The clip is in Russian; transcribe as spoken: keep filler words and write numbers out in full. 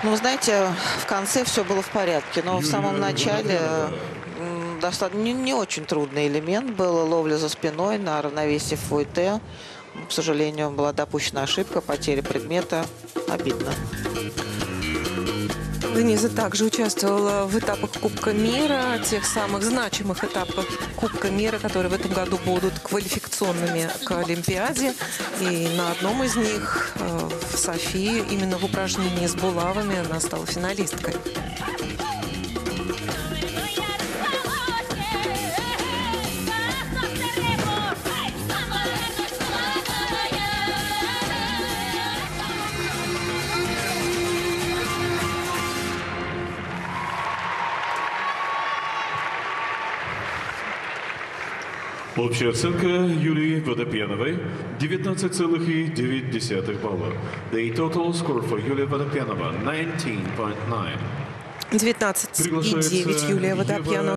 Ну, знаете, в конце все было в порядке, но в самом начале м, достаточно не, не очень трудный элемент был ловля за спиной на равновесие в фуэте. К сожалению, была допущена ошибка, потеря предмета. Обидно. Дениза также участвовала в этапах Кубка мира, тех самых значимых этапах Кубка мира, которые в этом году будут квалификационными к Олимпиаде. И на одном из них, э, в Софии, именно в упражнении с булавами, она стала финалисткой. Общая оценка Юлии Водопьяновой девятнадцать целых девять десятых балла. The total score for Юлия Водопьянова nineteen point nine. девятнадцать и девять Юлия Водопьянова.